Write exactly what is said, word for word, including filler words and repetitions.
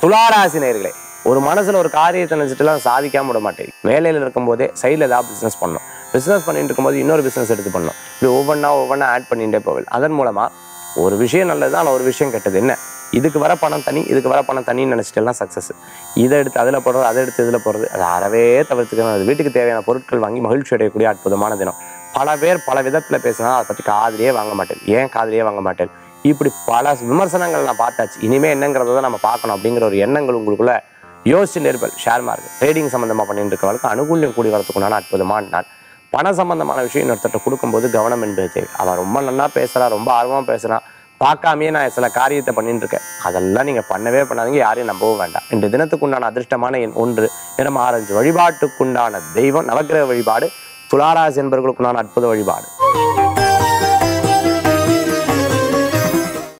துளாராசி நேயர்களே, ஒரு மனசுல ஒரு காரியத்தை நினைச்சிட்டுலாம் சாதிக்காம விட மாட்டேன். வேலையில் இருக்கும்போதே சைடில் ஏதாவது பிஸ்னஸ் பண்ணணும். பிஸ்னஸ் பண்ணிட்டு இருக்கும்போது இன்னொரு பிஸ்னஸ் எடுத்து பண்ணணும். இப்படி ஒவ்வொன்றா ஒவ்வொன்றா ஆட் பண்ணிகிட்டே போவேன். அதன் மூலமா ஒரு விஷயம் நல்லது தான், ஒரு விஷயம் கெட்டது. என்ன இதுக்கு வர பணம் தனி, இதுக்கு வர பணம் தனின்னு நினச்சிட்டுலாம் சக்ஸஸ். இதை எடுத்து அதில் போடுறது, அதை எடுத்து இதில் போடுறது, அதை அறவே தவிர்த்துக்கணும். அது வீட்டுக்கு தேவையான பொருட்கள் வாங்கி மகிழ்ச்சி அடையக்கூடிய அற்புதமான தினம். பல பேர் பல விதத்தில் பேசினா அதை பற்றி காதிலேயே வாங்க மாட்டேன். ஏன் காதிலேயே வாங்க மாட்டேன்? இப்படி பல விமர்சனங்கள் நான் பார்த்தாச்சு. இனிமேல் என்னங்கிறத தான் நம்ம பார்க்கணும் அப்படிங்கிற ஒரு எண்ணங்கள் உங்களுக்குள்ள யோசிச்சு நேர்பல். ஷேர் மார்க்கெட் ட்ரேடிங் சம்மந்தமாக பண்ணிட்டு இருக்கவங்களுக்கு அனுகூல்யம் கூடி வரத்துக்குண்டான அற்புதமான நாள். பண சம்பந்தமான விஷயம் இன்னொருத்தட்ட கொடுக்கும்போது கவனம் என்பது தேவை. அவன் ரொம்ப நல்லா பேசுகிறா, ரொம்ப ஆர்வமாக பேசுகிறான், பார்க்காமையே நான் சில காரியத்தை பண்ணிட்டு இருக்கேன், அதெல்லாம் நீங்கள் பண்ணவே பண்ணாதீங்க. யாரையும் நம்பவும் வேண்டாம். இன்று தினத்துக்குண்டான அதிர்ஷ்டமான எண் ஒன்று, நிறம் ஆரஞ்சு. வழிபாட்டுக்குண்டான தெய்வம் நவக்கிரக வழிபாடு. துளாராசி என்பவர்களுக்குண்டான அற்புத வழிபாடு.